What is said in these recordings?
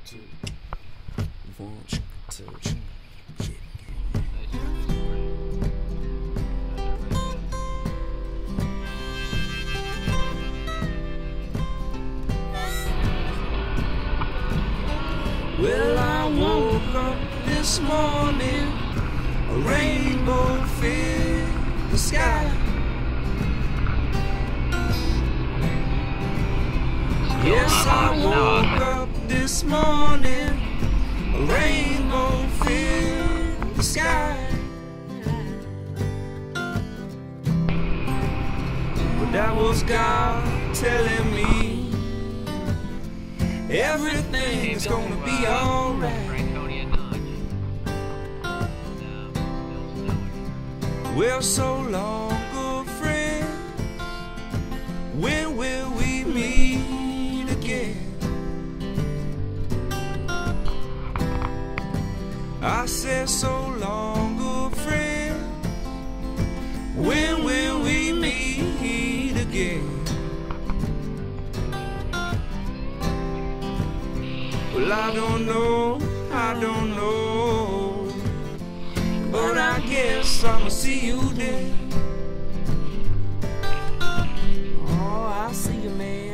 Well, I woke up this morning, a rainbow filled the sky. Yes, I woke up this morning, a rainbow filled the sky. But that was God telling me everything's gonna be alright. Well, so long, good friend, when will we meet again? I said, so long, good friend, when will we meet again? Well, I don't know, but I guess I'ma see you then. Oh, I'll see you, man.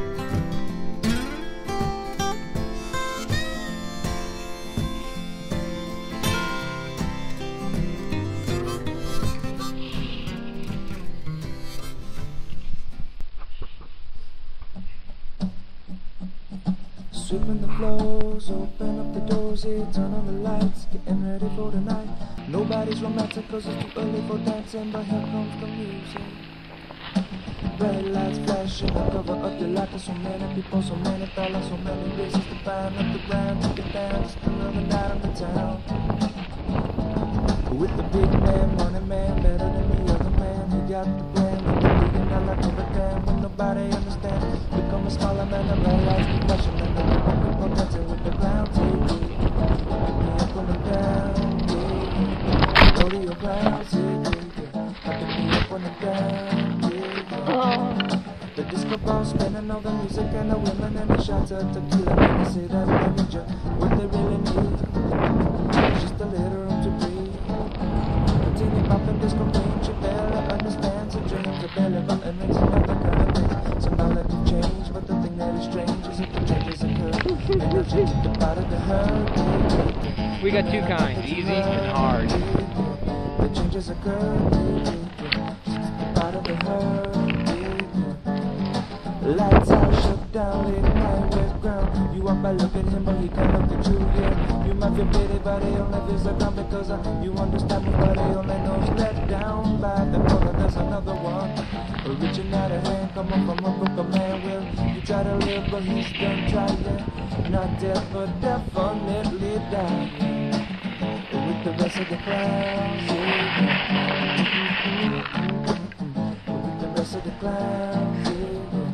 Sweeping the floors, open up the doors, yeah, turn on the lights, getting ready for the night. Nobody's romantic cause it's too early for dancing, but here comes the music. Bright lights flashing, the cover of the light. There's so many people, so many fellas, so many reasons to find up the ground, to get down, just another night in the town. With the big man, money man, better than the other man, he got the brand, with the big and I like to damn, when nobody understands. Become a smaller man, I realize the question, and then I keep on dancing with the clown TV. Me up on the down, yeah. Go to your crowds, yeah. I can be up on the down, yeah. The disco ball spinning all the music and the women and the shots of tequila. They say that they need you, what they really need is just a little room to breathe. Continue popping disco queen, she barely understands her dreams. A belly button rings and other kind of things. Some knowledge have changed, but the thing that is strange is that the changes occur. And they'll change the part of the hurt. We got two kinds, easy and hard. The changes occur. Just the part of the hurt. Lights out, shut down, late night, wet ground. You walk by, look at him, but he can't look at you, yeah. You might feel pity, but he only feels the ground because you understand me, but he only knows let down by the corner. There's another one, reaching out a hand, come up from a broken man. Well, you try to live, but he's done trying. Not dead, but definitely dying. With the rest of the clowns, yeah. With the rest of the clowns, yeah.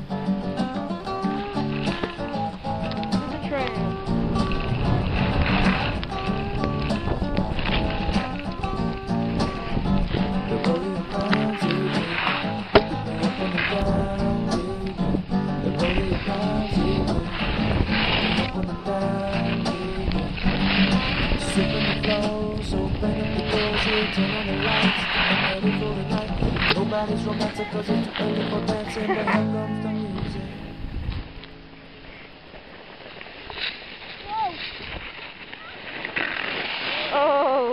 Nobody's romantic cause it's too early for dancing, but here comes the music. Oh!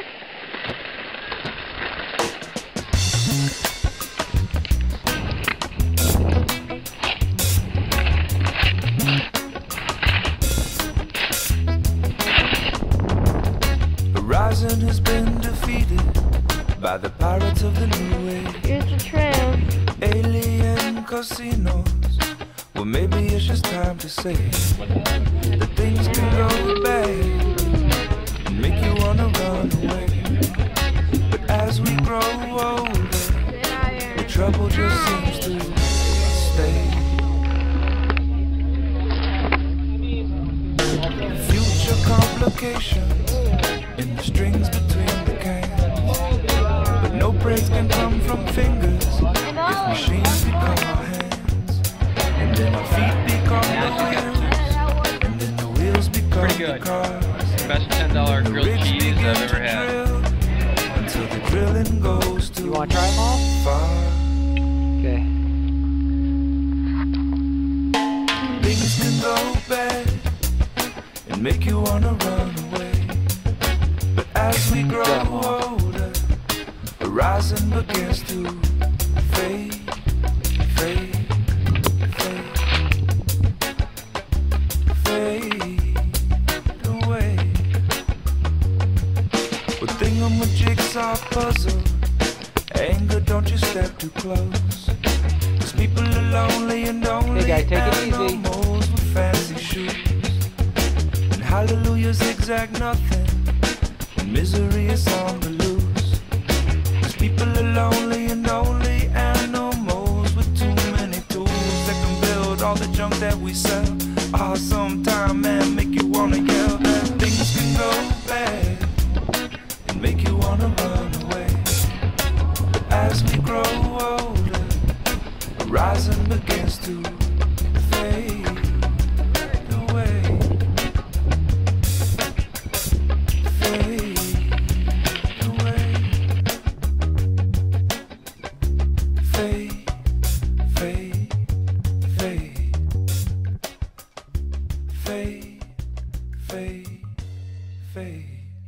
Horizon has been defeated by the pirates of the new age. Here's the tram. Alien casinos. Well, maybe it's just time to say that things can go bad and make you wanna run away. But as we grow older, the trouble just seems to stay. Future complications in the strings between the cans. But no praise can come from fingers if machines become our hands. And then our feet become the wheels, and then the wheels become good. Best $10 grilled cheese I've ever had. Until the grilling goes too You want to try them all? far. Okay. Things can go bad and make you wanna run away. But as we grow older, horizon begins to fade, fade, fade, fade away. But thingam a jigsaw puzzle. Anger, don't you step too close. 'Cause people are lonely and only. Hey guys, take it easy. Animals with fancy shoes. And hallelujah zigzag nothing. And misery is on the loose. 'Cause people are lonely and only animals with too many tools that can build all the junk that we sell. Ah, sometime, man, make you wanna yell that things can go bad and make you wanna run away. But as we grow older, horizon begins to fade away, fade away, fade, fade, fade, fade, fade, fade.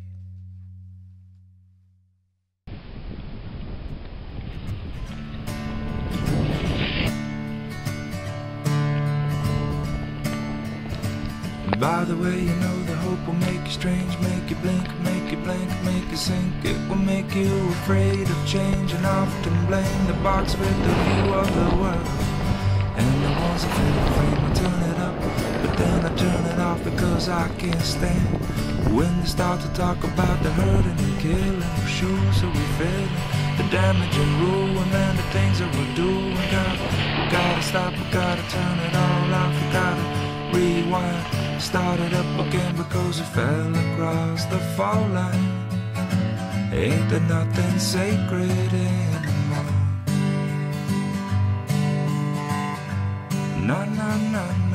By the way, you know the hope will make you strange, make you blink, make you blank, make you sink. It will make you afraid of change and often blame the box with the view of the world. And the walls are filled with frame, I turn it up, but then I turn it off because I can't stand when they start to talk about the hurting and killing of shoes. So we feel the damage and ruin and the things that we're doing. We gotta stop, we gotta turn it all off, we gotta rewind. Start it up again because it fell across the fall line. Ain't there nothing sacred anymore? No, no, no, no.